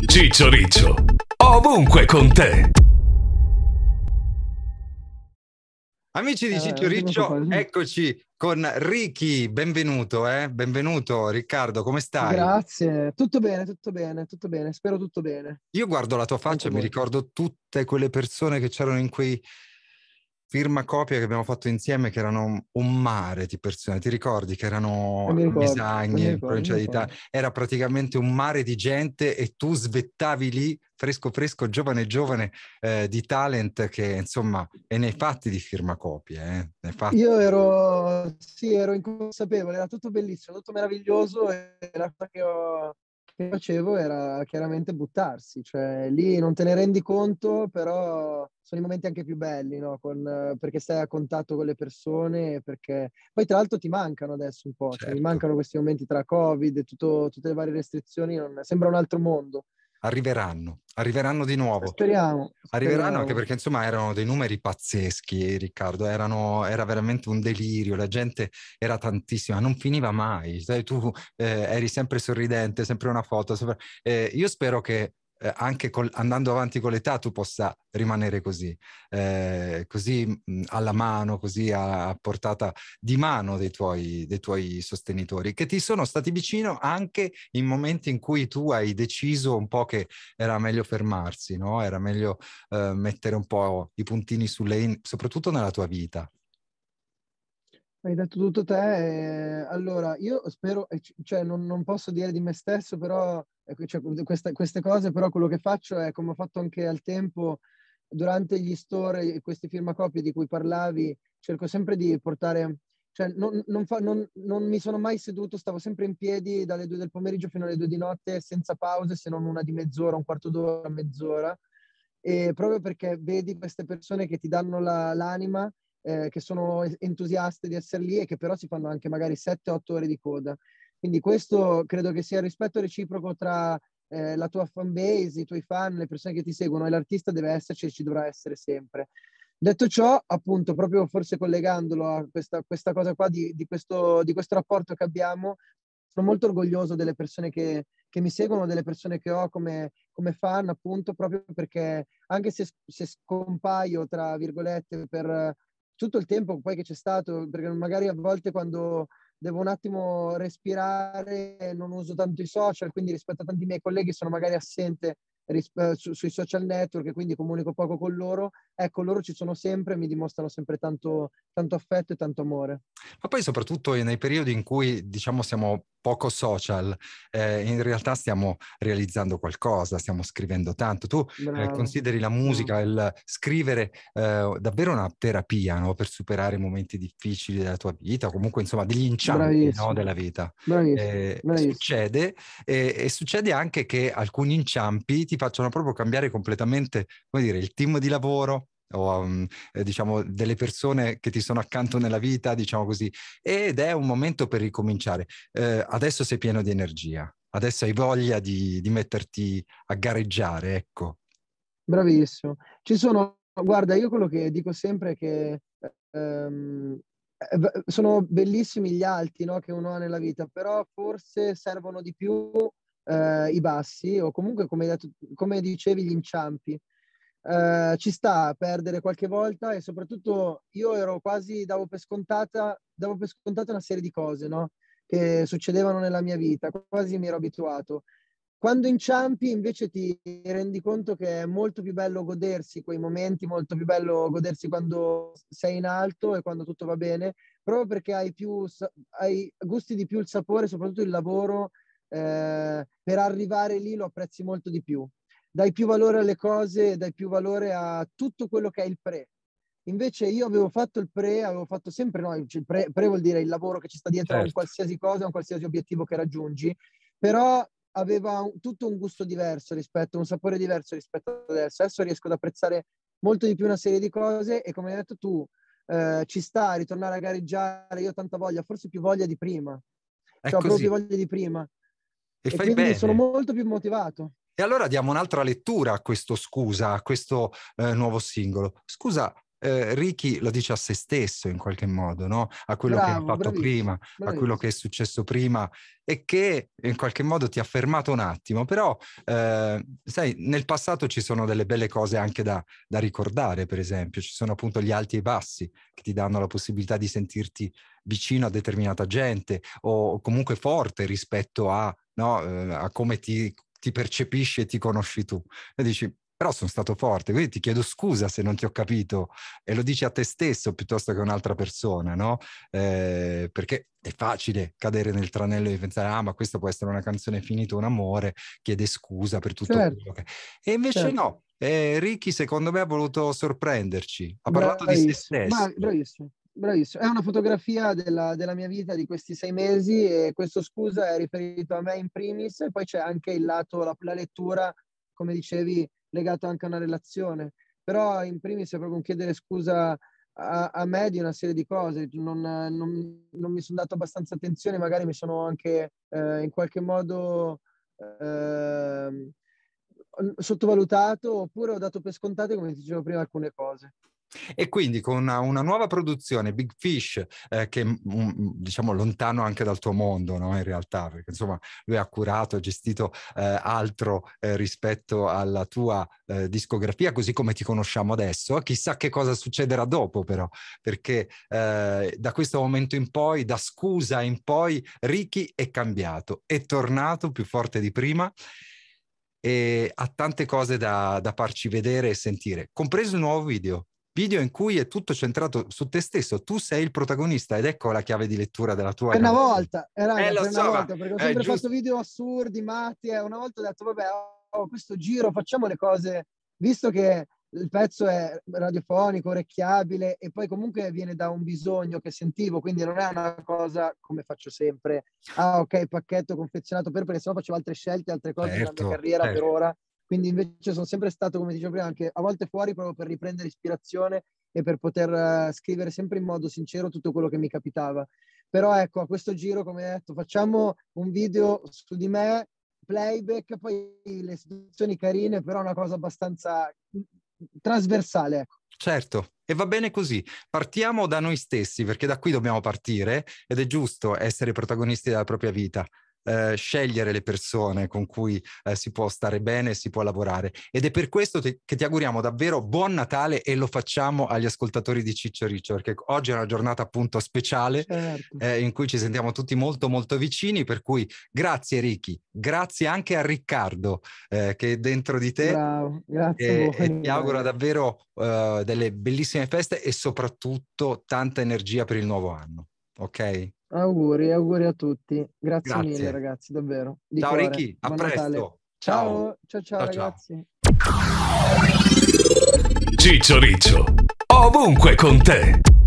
Ciccio Riccio, ovunque con te. Amici di Ciccio Riccio, eccoci con Ricky, benvenuto, benvenuto Riccardo, come stai? Grazie, tutto bene, spero tutto bene. Io guardo la tua faccia e mi ricordo tutte quelle persone che c'erano in quei firmacopie che abbiamo fatto insieme, che erano un mare di persone, ti ricordi? Che erano a Mesagne, in provincia di Italia, era praticamente un mare di gente e tu svettavi lì, fresco fresco, giovane giovane, di talent che insomma, e nei fatti di firmacopie, nei fatti. Io ero inconsapevole, era tutto bellissimo, tutto meraviglioso e la cosa che facevo era chiaramente buttarsi, cioè lì non te ne rendi conto, però sono i momenti anche più belli, no? Perché stai a contatto con le persone, perché poi tra l'altro ti mancano adesso un po', cioè mi mancano questi momenti tra Covid e tutte le varie restrizioni, sembra un altro mondo. Arriveranno di nuovo. Speriamo. Arriveranno anche perché insomma erano dei numeri pazzeschi, Riccardo, era veramente un delirio, la gente era tantissima, non finiva mai, tu eri sempre sorridente, sempre una foto, io spero che anche andando avanti con l'età tu possa rimanere così alla mano, così a portata di mano dei tuoi sostenitori, che ti sono stati vicino anche in momenti in cui tu hai deciso un po' che era meglio fermarsi, no? Era meglio mettere un po' i puntini sulle i, soprattutto nella tua vita. Hai detto tutto te. Allora, io spero, cioè non posso dire di me stesso, però cioè, queste cose, però quello che faccio è, come ho fatto anche al tempo, durante gli store, questi firmacopie di cui parlavi, cerco sempre di portare, cioè non mi sono mai seduto, stavo sempre in piedi dalle 2 del pomeriggio fino alle 2 di notte, senza pause, se non una di mezz'ora, un quarto d'ora, mezz'ora, e proprio perché vedi queste persone che ti danno l'anima, che sono entusiaste di essere lì e che però si fanno anche magari 7-8 ore di coda. Quindi questo credo che sia il rispetto reciproco tra la tua fan base, i tuoi fan, le persone che ti seguono, e l'artista deve esserci e ci dovrà essere sempre. Detto ciò, appunto, proprio forse collegandolo a questa cosa qua di questo rapporto che abbiamo, sono molto orgoglioso delle persone che mi seguono, delle persone che ho come fan, appunto, proprio perché anche se scompaio, tra virgolette, per tutto il tempo poi che c'è stato, perché magari a volte quando devo un attimo respirare non uso tanto i social, quindi rispetto a tanti miei colleghi sono magari assente sui social network e quindi comunico poco con loro. Ecco, loro ci sono sempre e mi dimostrano sempre tanto affetto e tanto amore. Ma poi soprattutto nei periodi in cui diciamo siamo poco social, in realtà stiamo realizzando qualcosa, stiamo scrivendo tanto. Tu consideri la musica, il scrivere davvero una terapia, no? Per superare momenti difficili della tua vita, comunque insomma degli inciampi, no? Della vita. Succede e succede anche che alcuni inciampi ti facciano proprio cambiare completamente, come dire, il team di lavoro, o diciamo delle persone che ti sono accanto nella vita, diciamo così, ed è un momento per ricominciare. Adesso sei pieno di energia, adesso hai voglia di metterti a gareggiare, ecco. Bravissimo. Guarda, io quello che dico sempre è che sono bellissimi gli alti, no, che uno ha nella vita, però forse servono di più i bassi, o comunque, come dicevi, gli inciampi. Ci sta a perdere qualche volta, e soprattutto io davo per scontata una serie di cose, no? Che succedevano nella mia vita, quasi mi ero abituato. Quando inciampi invece ti rendi conto che è molto più bello godersi quei momenti, molto più bello godersi quando sei in alto e quando tutto va bene, proprio perché gusti di più il sapore, soprattutto il lavoro, per arrivare lì lo apprezzi molto di più. Dai più valore alle cose, dai più valore a tutto quello che è il pre. Invece io avevo fatto avevo fatto sempre, no, il pre vuol dire il lavoro che ci sta dietro a un qualsiasi cosa, a un qualsiasi obiettivo che raggiungi, però aveva tutto un gusto diverso un sapore diverso rispetto ad adesso. Adesso riesco ad apprezzare molto di più una serie di cose e, come hai detto tu, ci sta a ritornare a gareggiare. Io ho tanta voglia, forse più voglia di prima. Cioè, ho proprio più voglia di prima. E fai quindi bene. Sono molto più motivato. E allora diamo un'altra lettura a questo Scusa, a questo nuovo singolo. Scusa, Ricky lo dice a se stesso in qualche modo, no? A quello che ha fatto prima, a quello che è successo prima, e che in qualche modo ti ha fermato un attimo. Però sai, nel passato ci sono delle belle cose anche da ricordare. Per esempio ci sono appunto gli alti e i bassi che ti danno la possibilità di sentirti vicino a determinata gente, o comunque forte rispetto a, no, a come ti percepisci e ti conosci tu, e dici però sono stato forte, quindi ti chiedo scusa se non ti ho capito, e lo dici a te stesso piuttosto che a un'altra persona, no? Perché è facile cadere nel tranello di pensare, ma questa può essere una canzone finita un amore, chiede scusa per tutto quello che... E invece no, Ricky secondo me ha voluto sorprenderci, ha parlato di se stesso. Bravissimo, è una fotografia della mia vita di questi 6 mesi, e questo scusa è riferito a me in primis, e poi c'è anche il lato, la lettura, come dicevi, legato anche a una relazione. Però in primis è proprio un chiedere scusa a me di una serie di cose. Non mi sono dato abbastanza attenzione, magari mi sono anche in qualche modo sottovalutato, oppure ho dato per scontate, come dicevo prima, alcune cose. E quindi con una nuova produzione, Big Fish, che è diciamo lontano anche dal tuo mondo, no? In realtà, perché insomma lui ha curato e gestito altro rispetto alla tua discografia, così come ti conosciamo adesso. Chissà che cosa succederà dopo, però, perché da questo momento in poi, da Scusa in poi, Ricky è cambiato, è tornato più forte di prima, e ha tante cose da farci vedere e sentire, compreso il nuovo video in cui è tutto centrato su te stesso. Tu sei il protagonista, ed ecco la chiave di lettura della tua una volta, volta, perché ho sempre fatto video assurdi, matti, una volta ho detto vabbè, questo giro facciamo le cose, visto che il pezzo è radiofonico, orecchiabile, e poi comunque viene da un bisogno che sentivo, quindi non è una cosa come faccio sempre, ok, pacchetto confezionato, perché sennò facevo altre scelte, altre cose nella mia carriera per ora. Quindi invece sono sempre stato, come dicevo prima, anche a volte fuori, proprio per riprendere ispirazione e per poter scrivere sempre in modo sincero tutto quello che mi capitava. Però ecco, a questo giro, come hai detto, facciamo un video su di me, playback, poi le situazioni carine, però una cosa abbastanza trasversale, ecco. Certo, e va bene così. Partiamo da noi stessi, perché da qui dobbiamo partire, ed è giusto essere protagonisti della propria vita. Scegliere le persone con cui si può stare bene, si può lavorare, ed è per questo che ti auguriamo davvero buon Natale, e lo facciamo agli ascoltatori di Ciccio Riccio, perché oggi è una giornata appunto speciale, certo, in cui ci sentiamo tutti molto molto vicini, per cui grazie Ricky, grazie anche a Riccardo che è dentro di te. Bravo, grazie a voi, e ti auguro davvero delle bellissime feste, e soprattutto tanta energia per il nuovo anno, ok? Auguri a tutti. Grazie mille ragazzi, davvero. Di ciao cuore. Ricky, a Buon presto. Natale. Ciao Ragazzi. Ciccio Riccio, ovunque con te.